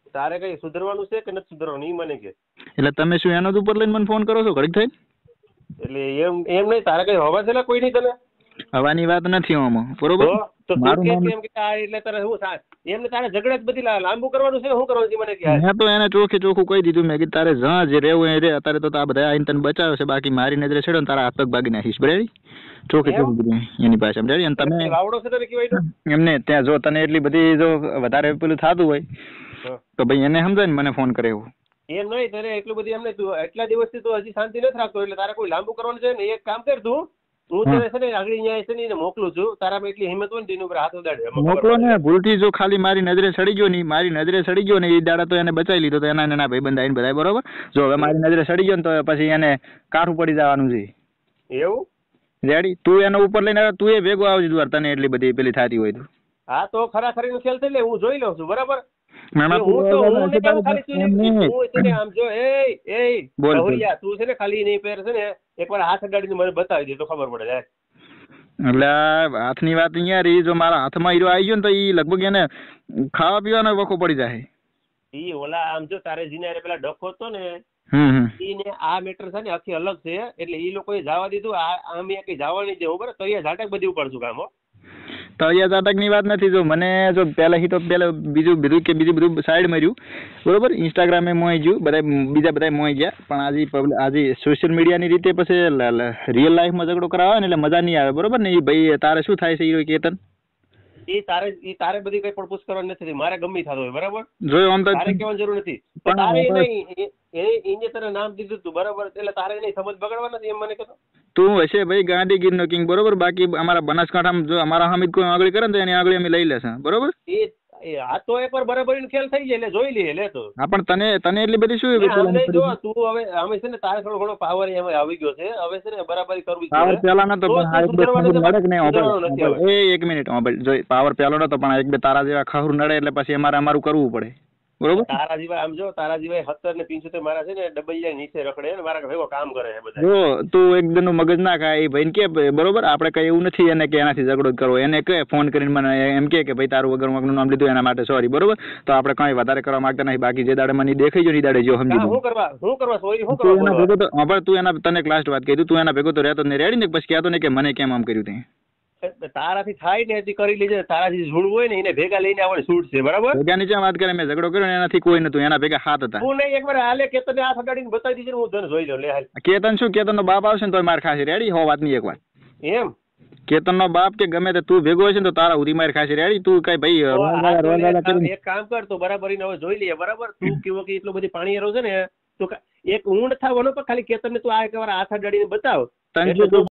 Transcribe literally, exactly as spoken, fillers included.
તારે કઈ સુધરવાનું છે કે નથી સુધરવાનું ઈ મને કે. એટલે તમે શું એનો જ ઉપર લઈને મને ફોન કરો છો ઘડીક થઈ? એટલે એમ એમ નહીં, તારે કઈ હવા છે કોઈ નહીં તને? હવાની વાત નથી આમાં, બરોબર? તો તું કે એમ કે આ એટલે તારે હું એમને તારે ઝઘડા જ બધી લાંબુ કરવાનું છે ને શું કરવાનું છે મને કે? મેં તો એને ચોખ્ખે ચોખ્ખું કહી દીધું, મેં કીધું તારે જ્યાં જે રહેવું એ રે, અત્યારે તો આ બધા આઈને તને બચાવ્યો છે, બાકી મારી નજરે છેડો ને તારા હાથ પગ ભાગી નાખીશ, બરાબર? ચોખ્ખે ચોખ્ખું કીધું એની પાસે, બરાબર? અને તમે વાવડો છે તને કહેવાય એમને ત્યાં જો તને એટલી બધી જો વધારે પેલું થતું હોય તો ભાઈ એને સમજાય ને મને ફોન કરે એવું. એમ નહીં તને એટલું બધી એમ નહીં, તું એટલા દિવસથી તું હજી શાંતિ નથી રાખતો એટલે તારે કોઈ લાંબુ કરવાનું છે ને એક કામ કર તું, હું તને છે ને આગળ અહીંયા છે ને મોકલું છું, તારામાં એટલી હિંમત હોય ને તેની ઉપર હાથ ઉડાડે મોકલો ને. ભૂલથી જો ખાલી મારી નજરે સડી ગયો નહીં, મારી નજરે સડી ગયો ને એ દાડા તો એને બચાવી લીધો, તો એના એના ભાઈ બંધ આવીને બધા, બરોબર? જો હવે મારી નજરે સડી ગયો ને તો પછી એને કાઠું પડી જવાનું છે. એવું રેડી? તું એનો ઉપર લઈને આવે, તું એ ભેગો આવજે દ્વાર, તને એટલી બધી પેલી થતી હોય તો. હા તો ખરા ખરી નો ખેલ થઈ લે, હું જોઈ લઉં છું, બરાબર? તું છે ને ખાલી નહીં પહેર છે ને એકવાર હાથ અડાડીને મને બતાવી દે તો ખબર પડે જાય. એટલે હાથની વાત અહીંયા રહી, જો મારા હાથમાં હીરો આવી ગયો ને તો એ લગભગ એને ખાવા પીવાનો વખો પડી જાય. ઈ ઓલા આમ જો તારે જીને પેલા ડખો હતો ને ઈને આ મેટર છે ને આખી અલગ છે, એટલે ઈ લોકોએ જવા દીધું, આમ કઈ જવા નહીં દેવું, બરાબર? તો અહીંયા ઝાટક બધી ઉપાડશું કામ. તળિયા ઝાટક ની વાત નથી, જો મને જો પેલા તો પેલા બીજું બીજું કે બીજું બધું સાઈડ માર્યું, બરોબર? ઇન્સ્ટાગ્રામે મોઈ ગયું, બધા બીજા બધા મોઈ ગયા, પણ આજે આજે સોશિયલ મીડિયાની રીતે પછી રિયલ લાઈફમાં ઝઘડો કરાવે ને એટલે મજા નહીં આવે, બરોબર ને? એ ભાઈ તારે શું થાય છે એ કેતન? એ તારે એ તારે બધી કઈ પણ પૂછ કરવાની નથી, મારે ગમે થતો હોય, બરાબર? જોયું આમ તો તારે કહેવાની જરૂર નથી, તારે નહીં એને તને નામ દીધું તું, બરાબર? એટલે તારે નહીં સમજ બગાડવા નથી એમ મને કહેતો. તું હશે ભાઈ ગાંધીગીર નો કિંગ, બરોબર? બાકી અમારા બનાસકાંઠામાં જો અમારા હામિદ કોઈ આગળ કરે ને તો એની આગળ અમે લઈ લેશે, બરોબર? એ આ તો એકવાર બરાબર ખેલ થઈ જાય એટલે જોઈ લઈએ લે તો. હા પણ તને તને એટલી બધી શું જો તું હવે અમે છે ને તારે થોડો ઘણો પાવર એમાં આવી ગયો છે, હવે છે ને બરાબરી કરવી છે. પાવર પેલા નતો પણ એ એક મિનિટ જો પાવર પેલો નતો પણ એક બે તારા જેવા ખહરું નડે એટલે પછી અમારે અમારું કરવું પડે, બરોબર? તારા જેવા આમ જો તારા જેવા સત્તર ને પંચોતેર મારા છે ને ડબલ નીચે રખડે ને મારા ભેગો કામ કરે છે બધા. જો તું એકદમ નું મગજ ના ખાય એ ભાઈ કે, બરોબર? આપણે કઈ એવું નથી એને કે એનાથી ઝઘડો કરવો, એને કે ફોન કરીને મને એમ કે ભાઈ તારું વગર વગરનું નામ લીધું એના માટે સોરી, બરોબર? તો આપણે કઈ વધારે કરવા માંગતા નહીં, બાકી જે દાડે મને દેખાઈ જો ની દાડે જો સમજી હું કરવા હું કરવા સોરી હું કરવા પણ તું એના તને લાસ્ટ વાત કીધું, તું એના ભેગો તો રહેતો ને રેડી ને પછી કહેતો ને કે મને કેમ આમ કર્યું તે. તારાથી થાય ને એથી કરી લેજે, તારાથી ઝૂડ હોય ને એને ભેગા લઈને આવડે છૂટ છે, બરાબર? ભેગા નીચે વાત કરે, મેં ઝઘડો કર્યો એનાથી કોઈ નતું, એના ભેગા હાથ હતા. હું નહીં એકવાર હાલે કેતન ને હાથ અડાડીને બતાવી દીધી, હું ધન જોઈ લઉં. લે હાલ કેતન શું કેતન નો બાપ આવશે ને તો માર ખાશે, રેડી? હો વાત નહીં એકવાર એમ કેતન નો બાપ કે ગમે તે તું ભેગો હશે ને તો તારા ઉધી માર ખાશે, રેડી? તું કઈ ભાઈ એક કામ કર તો બરાબર હવે જોઈ લઈએ, બરાબર? તું કેવો કે એટલું બધી પાણી એરો છે ને તો એક ઊંડ થાવ ખાલી કેતન ને તું આ એકવાર હાથ અડાડીને બતાવ.